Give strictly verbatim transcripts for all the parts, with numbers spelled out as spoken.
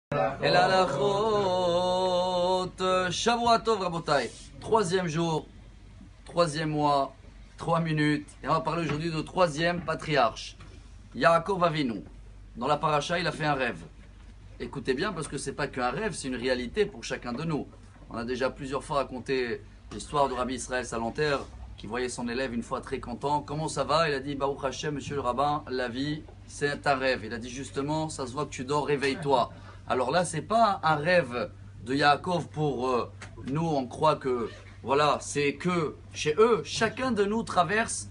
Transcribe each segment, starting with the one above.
Et la lachot, Shavua Tov Rabotai. Troisième jour, troisième mois, trois minutes. Et on va parler aujourd'hui du troisième patriarche, Yaakov Avinu. Dans la paracha, il a fait un rêve. Écoutez bien, parce que c'est pas qu'un rêve, c'est une réalité pour chacun de nous. On a déjà plusieurs fois raconté l'histoire de Rabbi Israël Salanter, qui voyait son élève une fois très content. Comment ça va? Il a dit, Baruch Hashem, monsieur le rabbin, la vie, c'est un rêve. Il a dit justement, ça se voit que tu dors, réveille-toi. Alors là, c'est pas un rêve de Yaakov pour euh, nous, on croit que, voilà, c'est que chez eux, chacun de nous traverse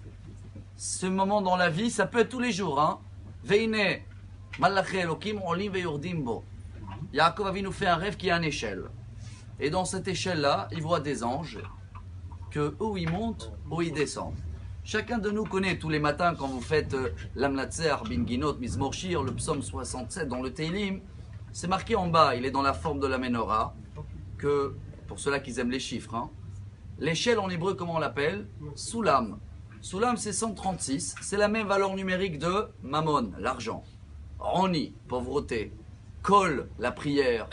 ce moment dans la vie, ça peut être tous les jours. Hein. Veine, Malaché Elokim, Olim Veyordim Bo. Yaakov Avinu nous fait un rêve qui est à une échelle. Et dans cette échelle-là, il voit des anges, que où ils montent, où ils descendent. Chacun de nous connaît tous les matins quand vous faites euh, l'Amlatzer, Binginot, Mizmor Shir, le psaume soixante-sept dans le Teilim, c'est marqué en bas, il est dans la forme de la menorah, que, pour ceux-là qui aiment les chiffres, hein, l'échelle en hébreu, comment on l'appelle? Soulam. Soulam, c'est cent trente-six, c'est la même valeur numérique de Mammon, l'argent. Roni, pauvreté. Kol, la prière.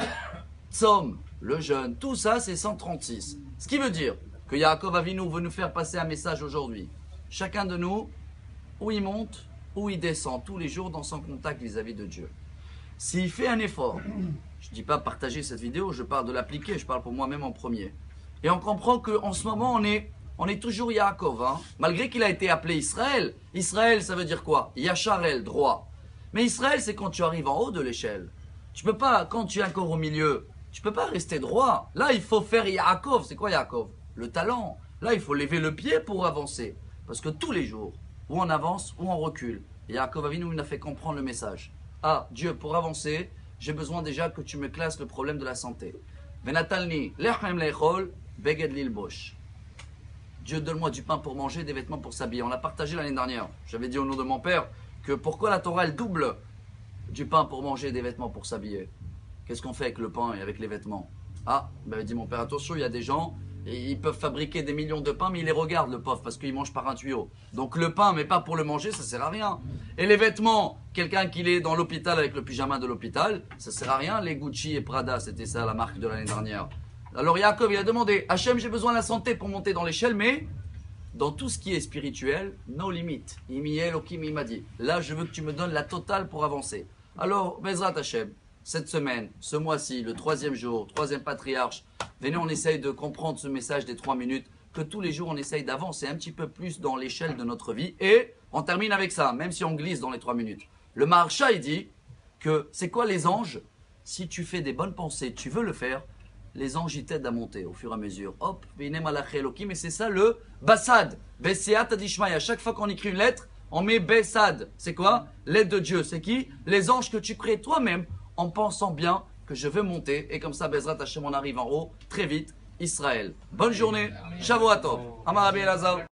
Tzom, le jeûne. Tout ça, c'est cent trente-six. Ce qui veut dire que Yaakov Avinu veut nous faire passer un message aujourd'hui. Chacun de nous, où il monte, où il descend, tous les jours dans son contact vis-à-vis de Dieu. S'il fait un effort, je ne dis pas partager cette vidéo, je parle de l'appliquer, je parle pour moi-même en premier. Et on comprend qu'en ce moment, on est, on est toujours Yaakov. Hein, malgré qu'il a été appelé Israël. Israël, ça veut dire quoi? Yacharel, droit. Mais Israël, c'est quand tu arrives en haut de l'échelle. Tu peux pas, quand tu es encore au milieu, tu peux pas rester droit. Là, il faut faire Yaakov. C'est quoi Yaakov? Le talent. Là, il faut lever le pied pour avancer. Parce que tous les jours, où on avance, ou on recule. Et Yaakov Avinu nous a fait comprendre le message. Ah, Dieu, pour avancer, j'ai besoin déjà que tu me classes le problème de la santé. Venatalni, lechem lechol, beged lilbosh. Dieu, donne-moi du pain pour manger, des vêtements pour s'habiller. On l'a partagé l'année dernière. J'avais dit au nom de mon père que pourquoi la Torah, elle double du pain pour manger, des vêtements pour s'habiller. Qu'est-ce qu'on fait avec le pain et avec les vêtements? Ah, ben, dit mon père, attention, il y a des gens, et ils peuvent fabriquer des millions de pains, mais ils les regardent, le pauvre, parce qu'ils mangent par un tuyau. Donc le pain, mais pas pour le manger, ça sert à rien. Et les vêtements, quelqu'un qui est dans l'hôpital avec le pyjama de l'hôpital, ça sert à rien. Les Gucci et Prada, c'était ça la marque de l'année dernière. Alors Yaakov, il a demandé, Hachem, j'ai besoin de la santé pour monter dans l'échelle, mais dans tout ce qui est spirituel, no limites. Imiel, Okim, il m'a dit, là, je veux que tu me donnes la totale pour avancer. Alors, Bezrat Hachem, cette semaine, ce mois-ci, le troisième jour, troisième patriarche, venez, on essaye de comprendre ce message des trois minutes, que tous les jours, on essaye d'avancer un petit peu plus dans l'échelle de notre vie. Et on termine avec ça, même si on glisse dans les trois minutes. Le Maharsha, il dit que c'est quoi les anges? Si tu fais des bonnes pensées, tu veux le faire, les anges, ils t'aident à monter au fur et à mesure. Hop, Vine Malaché Elokim, et c'est ça le Bassad. Beseat Adishmaya. Chaque fois qu'on écrit une lettre, on met Bessad. C'est quoi? L'aide de Dieu. C'est qui? Les anges que tu crées toi-même en pensant bien que je vais monter. Et comme ça, Bezrat Hashem, on arrive en haut très vite. Israël. Bonne journée. Shavua Tov. Amar Rabbi Elazar.